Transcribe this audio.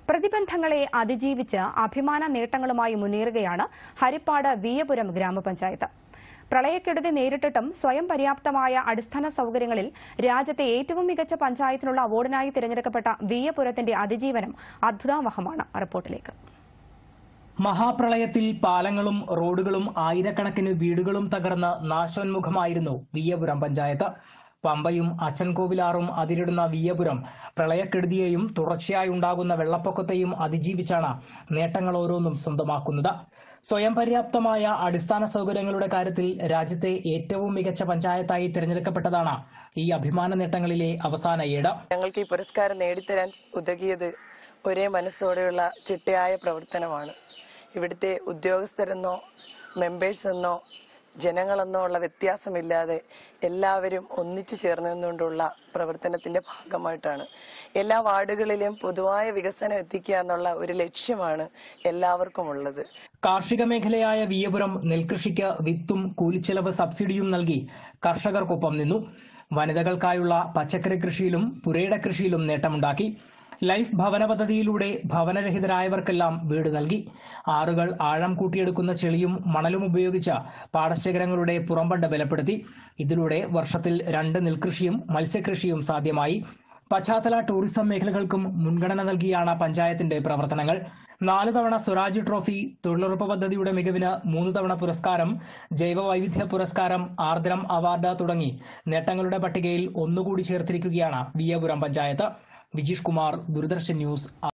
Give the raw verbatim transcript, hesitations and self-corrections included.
പ്രതിബന്ധങ്ങളെ അതിജീവിച്ച് അഭിമാന നേട്ടങ്ങളുമായി മുന്നേറുകയാണ് ഹരിപ്പാട് വീയപുരം ഗ്രാമപഞ്ചായത്ത്. പ്രളയക്കെടുതി നേരിട്ടിട്ടും സ്വയം പര്യാപ്തമായ അടിസ്ഥാന സൌകര്യങ്ങളിൽ രാജ്യത്തെ ഏറ്റവും മികച്ച പഞ്ചായത്തിനുള്ള അവാർഡിനായി തിരഞ്ഞെടുക്കപ്പെട്ട വീയപുരത്തിന്റെ അതിജീവനം അത്ഭുതാവഹമാണ്. റിപ്പോർട്ടിലേക്ക്. മഹാപ്രളയത്തിൽ പാലങ്ങളും റോഡുകളും ആയിരക്കണക്കിന് വീടുകളും തകർന്ന് നാശോന്മുഖമായിരുന്നു വീയപുരം പഞ്ചായത്ത്. പമ്പയും അച്ചൻകോവിലാറും അതിരിടുന്ന വീയപുരം പ്രളയക്കെടുതിയെയും തുടർച്ചയായി ഉണ്ടാകുന്ന വെള്ളപ്പൊക്കത്തെയും അതിജീവിച്ചാണ് നേട്ടങ്ങൾ ഓരോന്നും സ്വന്തമാക്കുന്നത്. സ്വയം പര്യാപ്തമായ അടിസ്ഥാന സൗകര്യങ്ങളുടെ കാര്യത്തിൽ രാജ്യത്തെ ഏറ്റവും മികച്ച പഞ്ചായത്തായി തിരഞ്ഞെടുക്കപ്പെട്ടതാണ് ഈ അഭിമാന നേട്ടങ്ങളിലെ അവസാന ഏട്. ഞങ്ങൾക്ക് ഈ പുരസ്കാരം നേടിത്തരാൻ ഉതകിയത് ഒരേ മനസ്സോടെയുള്ള ചിട്ടയായ പ്രവർത്തനമാണ്. ഇവിടുത്തെ ഉദ്യോഗസ്ഥരെന്നോ മെമ്പേഴ്സ് എന്നോ ജനങ്ങളെന്നോ ഉള്ള വ്യത്യാസമില്ലാതെ എല്ലാവരും ഒന്നിച്ചു ചേർന്നുകൊണ്ടുള്ള പ്രവർത്തനത്തിന്റെ ഭാഗമായിട്ടാണ് എല്ലാ വാർഡുകളിലും പൊതുവായ വികസനം എത്തിക്കുക എന്നുള്ള ഒരു ലക്ഷ്യമാണ് എല്ലാവർക്കും ഉള്ളത്. കാർഷിക മേഖലയായ വീയപുരം നെൽകൃഷിക്ക് വിത്തും കൂലിച്ചെലവ് സബ്സിഡിയും നൽകി കർഷകർക്കൊപ്പം നിന്നു. വനിതകൾക്കായുള്ള പച്ചക്കറി കൃഷിയിലും പുരയിട കൃഷിയിലും നേട്ടമുണ്ടാക്കി. ലൈഫ് ഭവന പദ്ധതിയിലൂടെ ഭവനരഹിതരായവർക്കെല്ലാം വീട് നൽകി. ആറുകൾ ആഴം കൂട്ടിയെടുക്കുന്ന ചെളിയും മണലും ഉപയോഗിച്ച് പാടശേഖരങ്ങളുടെ പുറംബണ്ട് ബലപ്പെടുത്തി. ഇതിലൂടെ വർഷത്തിൽ രണ്ട് നെൽകൃഷിയും മത്സ്യകൃഷിയും സാധ്യമായി. പശ്ചാത്തല ടൂറിസം മേഖലകൾക്കും മുൻഗണന നൽകിയാണ് പഞ്ചായത്തിന്റെ പ്രവർത്തനങ്ങൾ. നാല് തവണ സ്വരാജ് ട്രോഫി, തൊഴിലുറപ്പ് പദ്ധതിയുടെ മികവിന് മൂന്ന് തവണ പുരസ്കാരം, ജൈവ വൈവിധ്യ പുരസ്കാരം, ആർദ്രം അവാർഡ് തുടങ്ങി നേട്ടങ്ങളുടെ പട്ടികയിൽ ഒന്നുകൂടി ചേർത്തിരിക്കുകയാണ് വീയപുരം പഞ്ചായത്ത്. വിജീഷ് കുമാർ, ദൂരദർശൻ ന്യൂസ്.